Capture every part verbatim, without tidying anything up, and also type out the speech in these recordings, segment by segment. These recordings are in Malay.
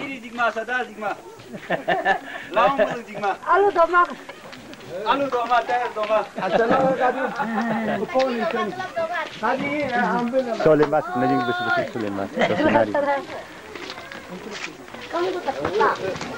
Iri digma sada digma. Laung bulu digma. Alu domak. Alu doma teh doma. Achala kadu. Upon ikan. Kadi ambil. Solemas, najing besu besu solemas. Sosenari. Kamu tuh tak.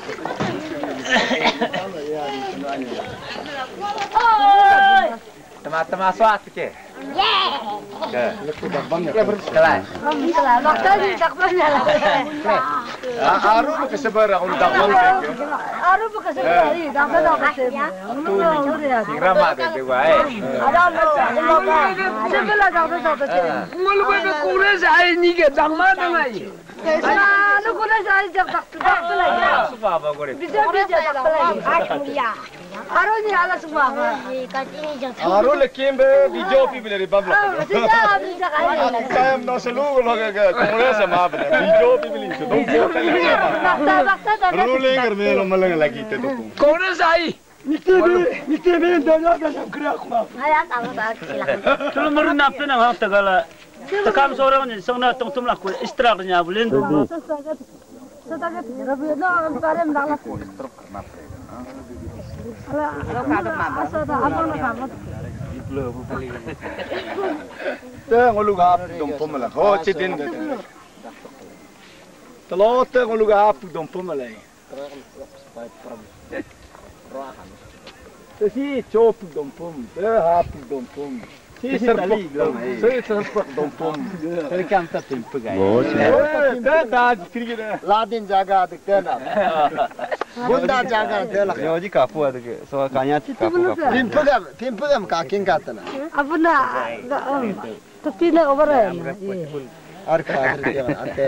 Oh. Teman-teman swat ke? Yeah. Ke. Ya berkelas. Berkelas. Waktu tak pernah. Aru kesebar aku tak mau. Aru kesebar. Tak pernah kesebar. Singra mak tu juga eh. Ada ada. Sebelah tak pernah kesebar. Mulu bebe kure saya ni ke tak mana lagi. Lu kure saya tak tak tak lagi. Suka apa kure? Bisa bisa tak lagi. Aduh. Aru ni ala semua. Aru lekin be video pi beli babla. Bisa bisa kali. Saya nak selalu kalau ke kongres sama beli video pi beli tu. Bakta bakta tak. Ruling kerana lo malang lagi tu. Kure saya. Mesti be mesti be dah dah dah kira aku mah. Ayat apa tak silakan. Kalau meru napte nang hak tagala. Takam seorang ni sengna tong tum laku istirahat nya bulen. Setakat Rabi no parem dalam. Ala ala asal dah apa nak kamat. Teh ngolu gap dom pom lah. Oh citin. Telur teh ngolu gap dom pom lah. Tesi chop dom pom. Teh hap dom pom. Si serpuk dom. Si serpuk dom pom. Tadi kan tak timpa gaya. Oh, Teh dah kira. Ladin jaga dikten apa? Bunda jaga dela. Yo ji kapu ada ke. So kanya ti kapu kapu. Pimpugam, pimpugam kaking katana. Apa nak? Tapi nak over ya. Ar kadir jalan ate.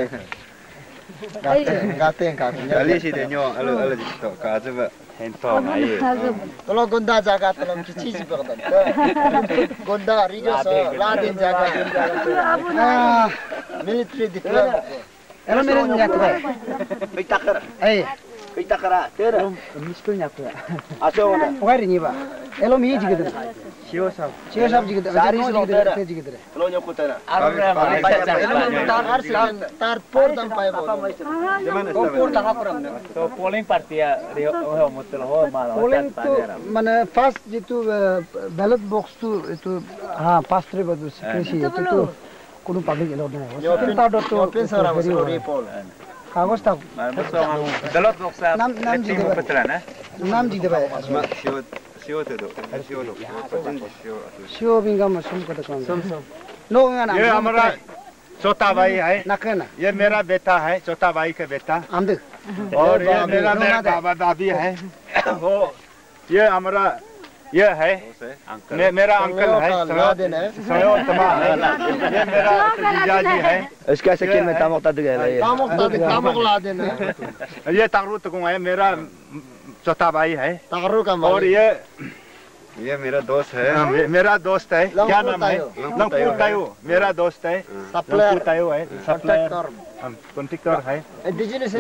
Gate kaking. Kali si denyo alu alu di to ka aja hento ai. Tolong gunda jaga tolong kici si berdan. Gunda rijo so ladin jaga. Ah, military diplomat. Elo mere nyatu. Bitakar. Eh, Bitakara. Tera. miskul nyatu. Aso mana? Pokoknya ni ba. Elo mi jigit. Sio sab. Sio sab jigit. Sari jigit. Te jigit. Kalau nyokut tera. Aru Tar tar por dam pai bo. Kompor tak apa orang. So polling party ya Rio oh mutul oh malah. Polling tu mana first jitu ballot box tu itu ha pass through batu secrecy itu tu kudu public allowed nahi. Kita dot tu Open sara story poll. कागज तक Dalot noksa. नाम नाम जी दे Betulan eh? नाम जी दे भाई Asma sio sio tu do. Sio lo. Sio. शिव बिंगा मसुम कट कौन सम सम नो ना ये हमारा छोटा भाई है नकना ये मेरा बेटा है छोटा भाई का बेटा हम देख और ये मेरा मेरा बाबा दादी है वो ये हमारा ये है मे, मेरा अंकल है सयो तमा है ये मेरा जीजाजी है इसका सेकंड में तामक ता गया ये तामक तामक ला देना ये तारू तक है मेरा छोटा भाई है तारू का और ये ये मेरा दोस्त है मे, मेरा दोस्त है क्या नाम है लंगपुर तायो मेरा दोस्त है लंगपुर तायो है सप्लायर कॉन्ट्रैक्टर है इंडिजिनस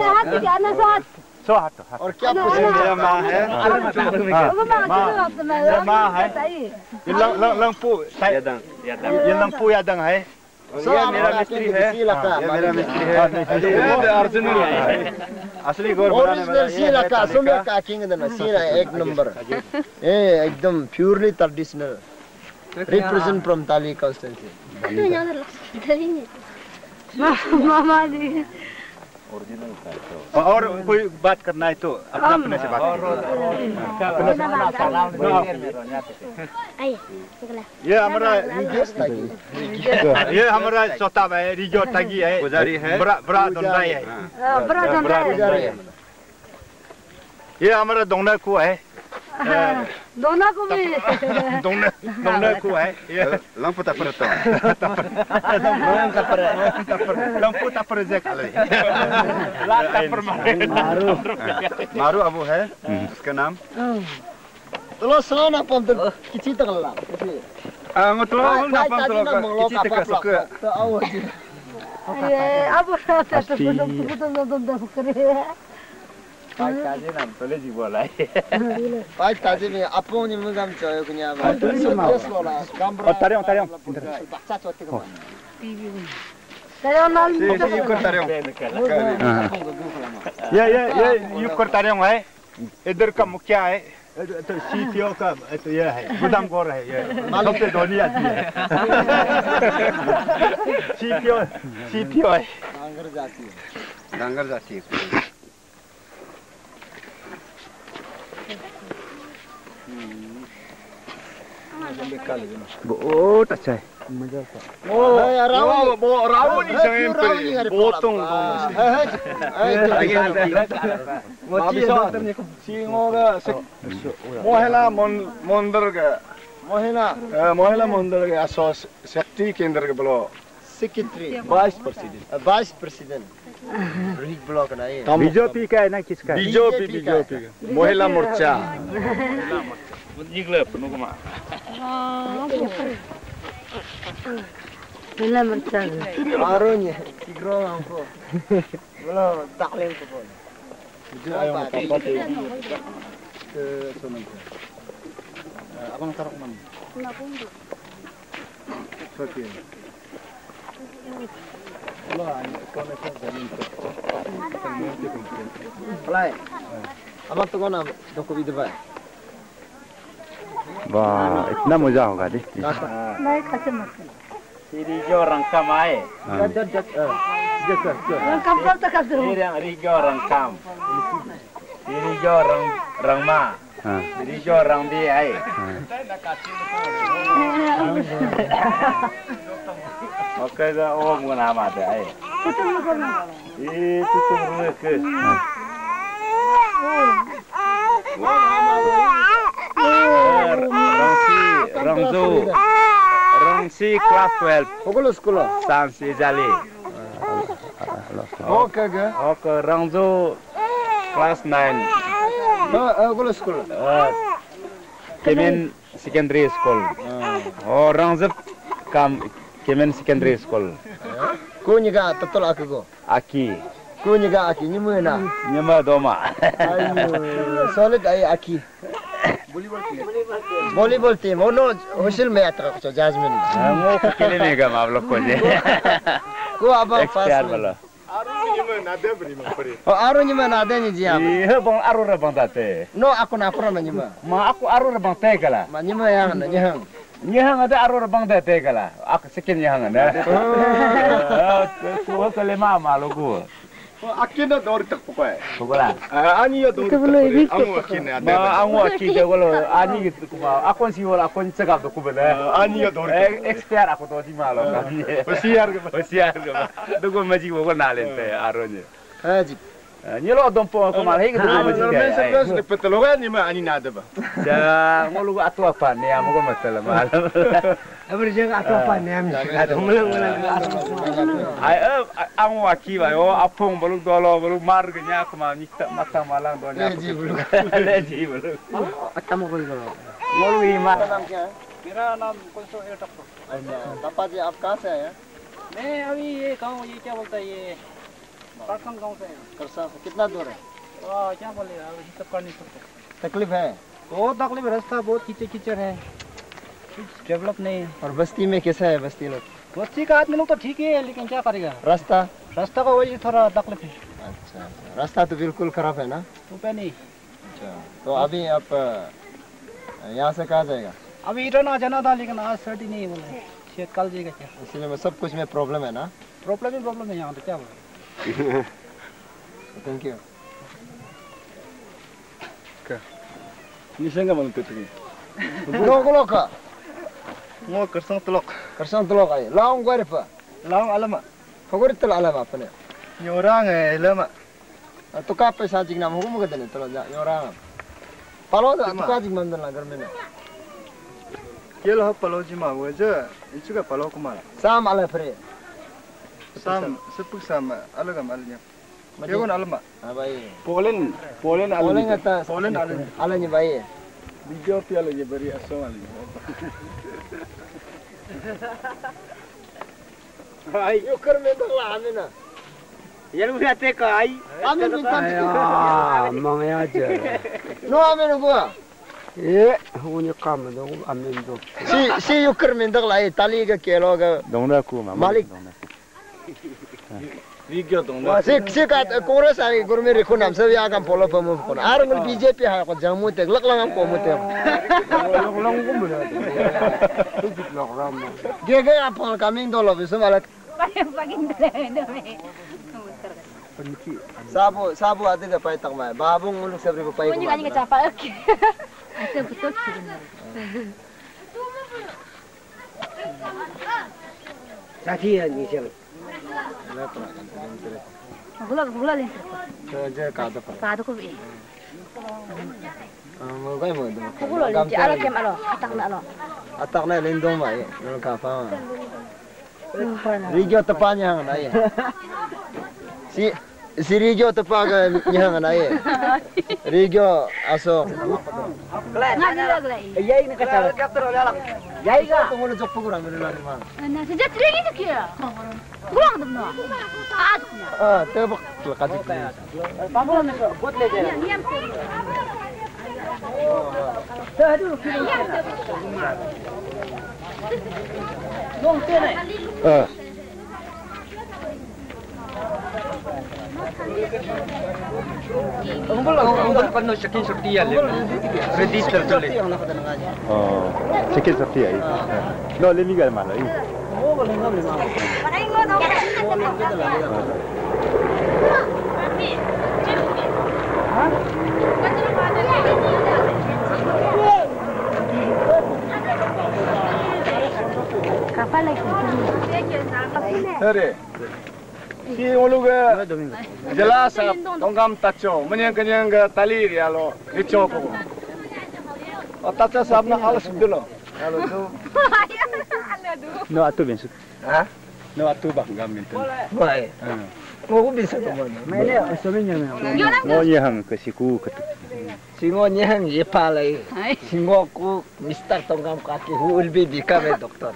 सो हाथ हाथ और क्या मेरा माँ है मेरा माँ है ये लंगपुर ये लंगपुर यादंग है ये मेरा मिस्त्री है ये मेरा मिस्त्री है ये अर्जुन है असली गोर बनाने वाला ओरिजिनल सीला का सुमे का किंग देना सीला एक नंबर ए एकदम purely traditional represent from Tali constituency मामा जी और कोई बात करना है तो अपने अपने से बात ये हमारा ये हमारा चौथा भाई रिजो तगी है पुजारी है बड़ा बड़ा दोंडाई है बड़ा दोंडाई ये हमारा दोंडा को है दोनों को भी दोंडा दोंडा को है ये lampu tak pernah tahu lampu tak pernah zek maru maru abu है उसका नाम Tolong selalu nak pom tu kecil tak lah. ah ngotlo nak pam to Kecil tak suka. Tak awak je. ये अब तो तो तो तो तो करे Pai kaje nam tole ji bola. Pai kaje me apo ni mugam choyo kunya ba. Otariam otariam. Baksa chote ko. Tayo nal. si si ikut tariong ये ये ये युक्कर तारियों है इधर का मुखिया है तो सीपीओ का तो ये है गुदामखोर है ये सबसे धनी आदमी है सीपीओ सीपीओ है डांगर जाती है डांगर जाती है बहुत अच्छा है ओ रावण वो रावण ही समय पे बहुत तो सिंहोगा महिला मंदिर का महिला महिला मंदिर के आसपास शक्ति केंद्र के बोलो secretary vice president vice president रिक ब्लॉक ना ये बीजेपी का है ना किसका है बीजेपी बीजेपी का महिला मोर्चा निकले अपनों को मार Bila mercak. Arunya, tigro angko. Bola taklim ko bola. Ayo apa tu? Ke sana. Abang taruh mana? Okey. Allah, kau nak jalan tu. Pelai. Abang tu kau nak doko video ba? वाह इतना मजा होगा दी नहीं कैसे मत Siri jo rangkam ae. Rangkam kau tak kasih. Siri yang rijo rangkam. Siri jo rang rangma. Siri jo rang di ae. Oke dah oh bukan amat ae. Itu tu mereka. Rangsi, rangzo, rangsi kelas twelve. Pukul sekolah. Sansi jali. Oke ke? Oke, rangzo kelas nine. Oh, pukul sekolah. Kemen secondary school. Oh, rangzo kam kemen secondary school. Kau ni ga betul aku go. Aki. Kau ni ga aki ni mana? Nyama doma. Ayo, solid ay aki. Volleyball team. Oh no, hostel में यात्रा कुछ जाजमिन. Mo kekele ni kam आप लोग को जे. Kau abang Expert bala. Oh, aru ni mana ada ni dia. Iya bang aru ra bang tate. No, aku nak pernah menyima. Ma aku aru ra bang te kala. Menyima yang ada yang. Nyahang ada aru ra bang te kala. Aku sekian nyahang ada. Ku kale ma ma lo ku. 아끼는 너를 딱 보고해. Bukan. 아니요 너를 딱 보고해. 아무 아끼네 안 돼. Ma aku aki je kalau ani gitu ku ma. Aku sih wala aku cakap tu ku bela. 아니요 너를. Expert aku tu di malo kan. होशियार के Hoशियार ke. Tu ku maji ku nalen te aru ni. Haji. Nyelo dompo aku mal hei tu maji मैं ke. सब बस पतलोगा नहीं मैं आनी ना दे बा. Ja, mau lu atu apa ni? Aku masalah malam. Abang jangan atau apa ni am. Ay, ang waki ba yo apong baluk dolo baluk mar ganya kuma nikta mata malang donya. Leji baluk. Leji baluk. Atamo kau kalau. Malu ima. नाम क्या है? मेरा नाम कौन सा है टक्कर? पापा जी आप कहाँ से आए हैं? मैं अभी ये गाँव ये क्या बोलता है ये पारसम गाँव से है। करसा कितना दूर है? वाह क्या बोले अभी सब कर नहीं सकते। तकलीफ है? बहुत तकलीफ रास्ता बहुत कीचड़ कीचड़ है। डेवलप नहीं है। और बस्ती में कैसा है बस्ती लोग? बस्ती का आदमी लोग तो ठीक है लेकिन क्या करेगा? रास्ता? रास्ता का वजह थोड़ा तकलीफ है। अच्छा रास्ता तो बिल्कुल खराब है ना? रुपये नहीं। अच्छा तो अभी आप यहाँ से कहाँ जाएगा? अभी इधर आ जाना था लेकिन आज सर्दी नहीं है बोले शायद कल जाएगा क्या? इसलिए में सब कुछ में प्रॉब्लम है ना? प्रॉब्लम ही प्रॉब्लम है यहाँ तो क्या बोले? Thank you. Ni saya nggak malu tu. Bulok bulok ka? Mau kersang telok. Kersang telok ay. Laong gua apa? Laong alamak. Favorit tel alam apa ni? Ni orang eh lama. Tu kap pesa jing nam hukum kata ni telok ni orang. Palo tu tu kap jing mandan lah germen. Kelo hap palo jima wajah. Ini juga palo kumara. Sam ala free. Sam sepuk sama alagam alanya. Dia pun alamak. Ah baik. Polen Polen alanya. Polen atas. Polen alanya. Alanya baik. Video piala je beri asal alanya. Hai, yo kermen tu lah amina. Yang udah tekai. Amin minta. Ah, mang aja. No amin gua. Eh, punya kamu dong, amin dong. Si si yo kermen tu lah. Tali ke kelo ke. Dongda ku mama. Malik. Video dong. Wah, sih sih kat Kongres lagi gurme rekun nam sebi akan follow pemu pun. Arang B J P ha ko jamu tek lak lang ko mu tek. Long ko mo na. Tupit lok ram. Dia ga apol coming dolo bisu malak. Sabu sabu ate ga pai tak mai. Babung muluk sabri ko pai ko. Bunyi kan nggak capa oke. Itu betul sebenarnya. Saksi ya ni sel. Gula gula nih. Je ka da pa. Kado ko bi. Mo gai mo do. Gula nih. Ala kem alo. Atak na alo. Atak na lindong mai. Dolo ka pa. Rigyo tapanya hang na ye. Si si Rigyo tapaga nyang na ye. Rigyo aso. Nggak gula. Yai na kasal. Yai ga. Tunggu jok pugurang menula ni mang. Nah, sejak tadi ini kia. Gula nggak benar. Ah, Ah, tebak lekati. Pamul na ko. Bot le je. Ah. Umbul umbul penuh sekian setia le. Register tu le. Oh, sekian seperti ya. No, le migal malah. kapal lagi. Hore. Si ulu ke jelas tongkam tacho, menyang kenyang ke tali dia lo dico ko. Oh tacho sabna alas dulu. Kalau tu. No, atu bensuk. Hah? No, atu bang gamin tu. Baik. Mau bisa ke mana? Mele asominya me. Mo yang ke siku ke. Singo nyang ye palai. Singo ku Mister Tongkam kaki who will be become a doctor.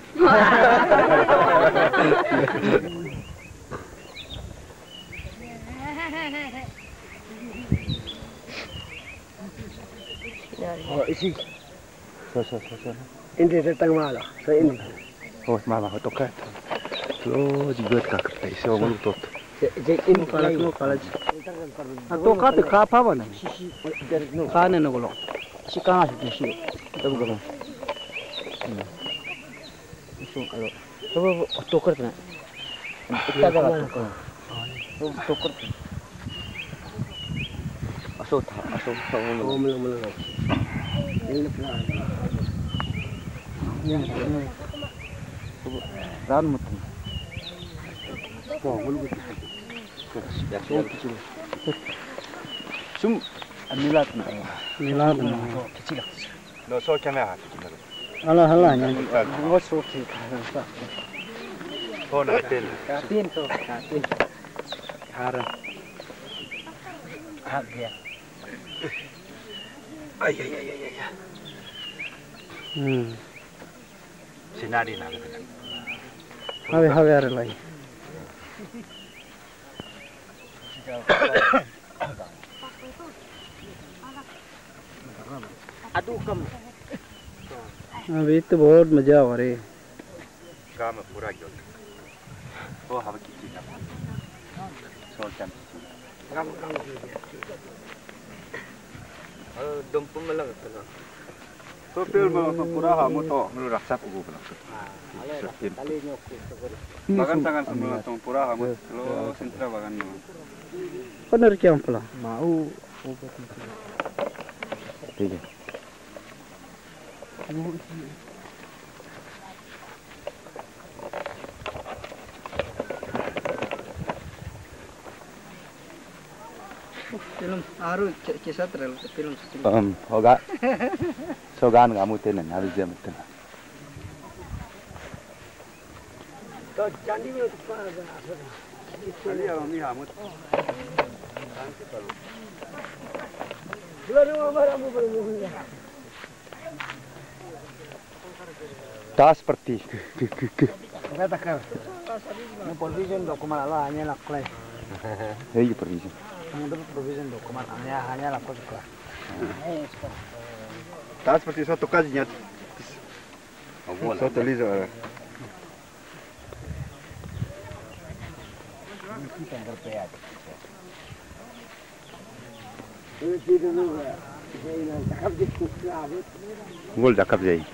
Oh, isi. So so so so. Ini datang malah. So ini. Oh, mama ho tokat. Lo jigot ka ka iso mo tot. Je ini kalau mau kalau. Atau kata kapa mana? Kana na gulo. Si kana si si. Tahu gulo. Iso alo. Tahu tokar na. Kita jaga tokar. Tahu tokar. Aso ta aso ta mo mo mo. Ini pula. Ya. Ran mutum. Oh, gulu. Sum amilat na. Milad na. Kecil. No so kamera. Ala hala nya. Ngo so ki. Oh, na tel. Katin to, katin. Hara. Hak dia. Ay ay ay ay ay. Hmm. Sinari na. Have have are lagi. Aduh kamu. अभी तो बहुत मजा आ रही है काम पूरा क्यों वो हवा की चीज ना सोल चम काम काम अ दम्पु में लगा था तो फिर मैं पूरा हम तो मैं रक्षा को बोला bagan tangan semua tuh pura kamu lo sentra bagan lo benar क्या पला mau ठीक है film aru kisah terlalu film um hoga sogan kamu tenan harus jam tenan तो चांदी में तो पार आ Ali ya kami hamut. Tas seperti. Kata kau. Ini provision dokumen Allah hanya laklai. Hei provision. Untuk provision dokumen hanya hanya laku sekolah. Tas seperti satu kajinya. Satu lizo. Gol dah kap jai.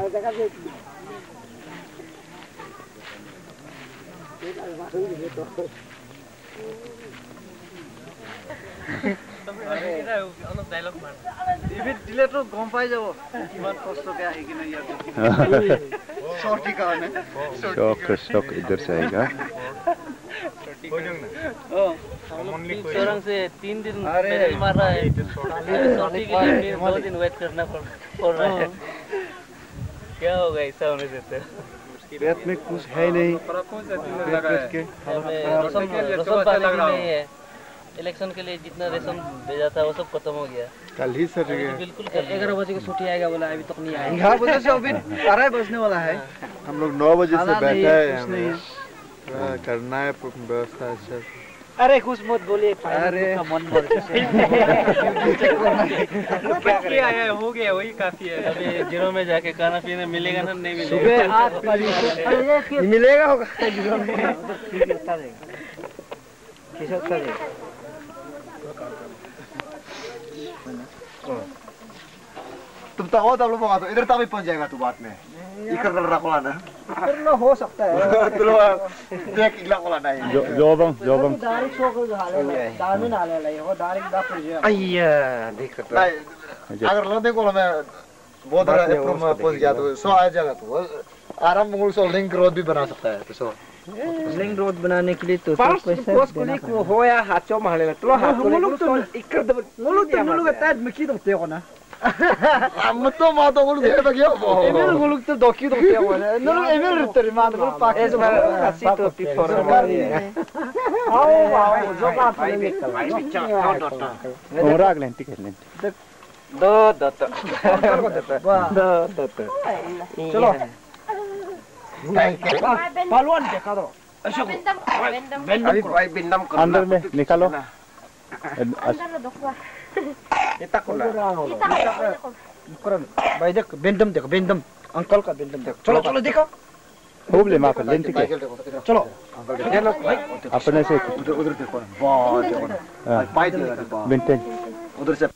शौक शौक इधर से आएगा सुरंग से तीन दिन पैदल मार रहा है सॉर्टी के लिए फिर दो दिन वेट करना पड़ रहा है क्या होगा ऐसा होने से पेट में कुछ है नहीं रसम नहीं है इलेक्शन के लिए जितना रेशम भेजा था वो सब खत्म हो गया कल ही सर बिल्कुल ग्यारह बजे को छुट्टी आएगा बोला अभी तक नहीं आया ग्यारह बजे से अभी बारह बजने वाला है हम लोग नौ बजे से बैठे हैं करना है व्यवस्था अच्छा अरे कुछ मत बोलिए अरे मन क्या आया हो गया वही काफी है अभी जीरो में जाके खाना पीना मिलेगा ना नहीं मिलेगा सुबह आठ बजे मिलेगा होगा जीरो में तुम तो तब लोग तो इधर तभी पहुंच जाएगा तू बात में इकर कर रखला ना फिर हो सकता है तो देख इला कोला नहीं जो जो बंग जो बंग डायरेक्ट शो को हाले दाल में डाले ले वो डायरेक्ट दा पड़ जाए अय्या देख अगर लो देखो मैं बहुत बड़ा अप्रूव में पहुंच गया तो सो आ जाएगा तू आराम मंगल सो लिंक रोड भी बना सकता है तो सो लिंक रोड बनाने के लिए तो पैसा पोस्ट को लिंक हो या हाथ चो माले तो हाथ को तो इकर मुलुक तो मुलुक ताज में की दोते हो ना हम तो मा तो मुलुक है बगियो एमेल मुलुक तो दोकी दोते हो ना नो एमेल रिटर मा तो पाक एस बार कासी तो पिफोर आओ आओ जो का फिल्म कल और अगले टिकट ले दो दो तो दो दो चलो पहलवान देखा दो अशोक अभी भाई बिंदम कर अंदर में निकालो अंदर दो इतना कोला भाई देख बिंदम देखो बिंदम अंकल का बिंदम देखो चलो चलो देखो खूब ले माफ लेन टिकट चलो अपने से उधर देखो वाह देखो पाई देखो बिंटेन उधर से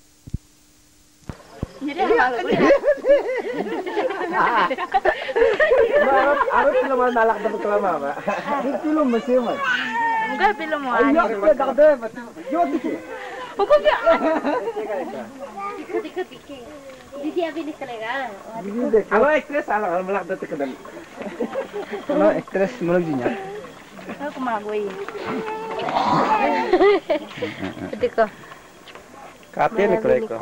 Arab film nalak dapat kelama ba? Film masih mah. Enggak film mau. Ayo kita dah dah betul. Yo dikit. Hukum ya. Dikit dikit. Didi अभी निकलेगा. Didi देख. Kalau actress salah melak dapat kedal. Kalau actress melak jinya. Aku mau gue. देखो. Kapan निकलेगा?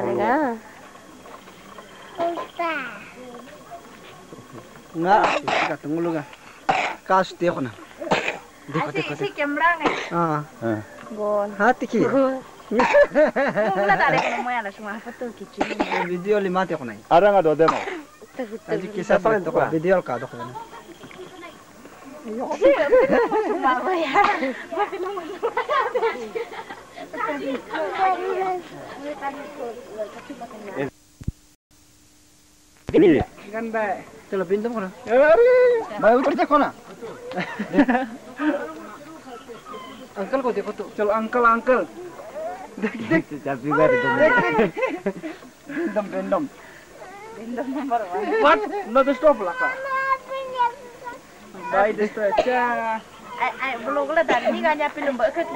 Nggak, kita tunggu dulu kan. Kas देखो ना. देखो देखो. इसी कैमरा में. हाँ. Gon. Hati ki. Mula tarik mau ya lah semua foto kicik. Video lima देखो नहीं. Ada nggak dua demo? Aji kisah apa itu kan? Video ka देखो ना. Mau ya. Ini. Ganda. चलो बिंदम करो भाई ऊपर देखो ना अंकल को देखो तो चलो अंकल अंकल देख देख चाबी गाड़ी तो बिंदम बिंदम बिंदम number one what no the stop लगा भाई दिस तो अच्छा ai ai belum lah tadi ni kan nyiapin lembek ke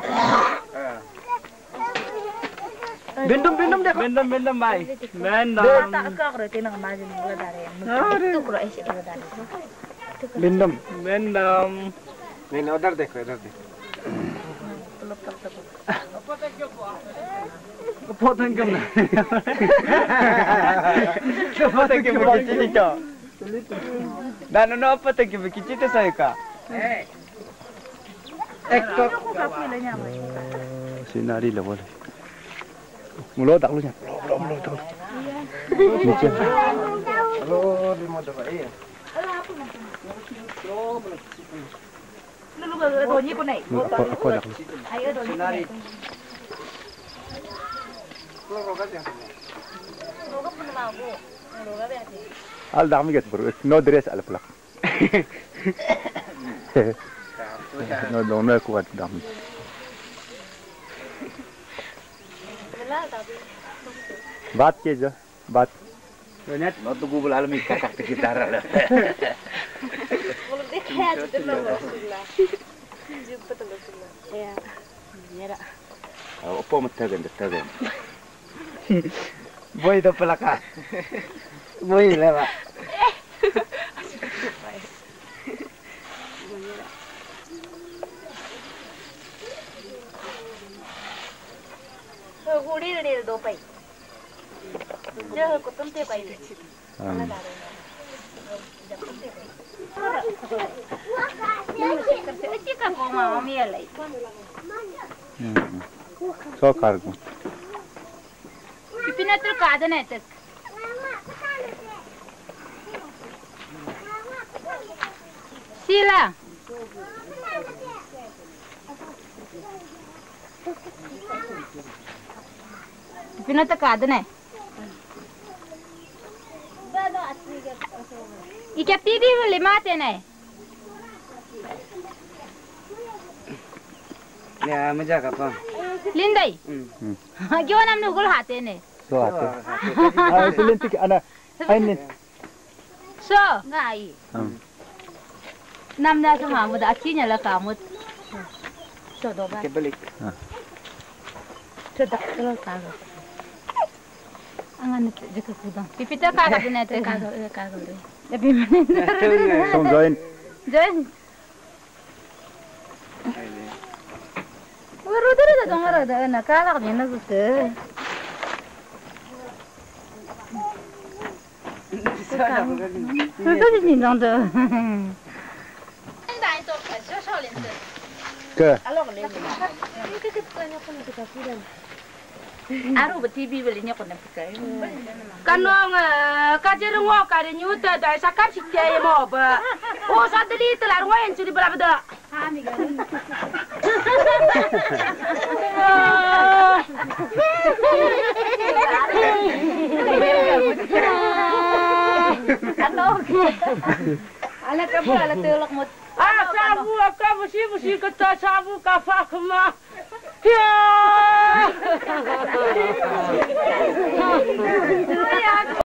बिंदम बिंदम देखो बिंदम बिंदम भाई बिंदम tak ke kalau tinang maju mula dari itu kalau isi mula dari बिंदम बिंदम नहीं उधर देखो इधर देखो belum tak Kepotong kemana? Kepotong ke begitu nika. Dan ono apa tak ke begitu tu saya ka? Ekor. Sinari lah boleh. Mulut tak lunya. Mulut mulut tak. Niche. Halo, di mana tu iya? Lu lu donyi ko nai. Aku dah. Ayo donyi. Al dah mikir bro, no dress al pelak. No, no, no kuat dah. बात के जो बात Net no tu gubul alami kakak kita lah. Boleh deh ya jadi nomor sulah. Jumpa tengah sulah. Ya. Ya. Apa matagan matagan. Boy tu pelaka. Boy lewat. Huri huri do pai. Jangan kau tempat pai. Macam kan kau mau mialai. So kargo. Pipina tu kada na tak. Sila. Pipina tu kada na. Ika T V boleh mati na. Ya, macam apa? Lindai. Gimana namanya gol hati ni? So hati. Ah, itu lintik ana. Ainin. So, ngai. Namanya tu kamu dah acinya lah kamu. So, doa. Kebalik. So, dah kalau tahu. Angan itu jika kudang. Pipita kagak tu nanti. Kagak, kagak tu. Tapi mana? Song join. Join. Baru tu dah dengar ada nak kalah ni nak tu. Itu je ni dong tu. Ke? Aru T V beli ni aku nak pakai. Kanong kajer ngok kare nyuta dai sakap sikya mo ba. O sadli telar ngoyen suri bala bada. Ha mi gari. Ano? Ala ka ba ala tulak mo. Ah sabu ka busi busi ka sabu ka fa khma. Ya.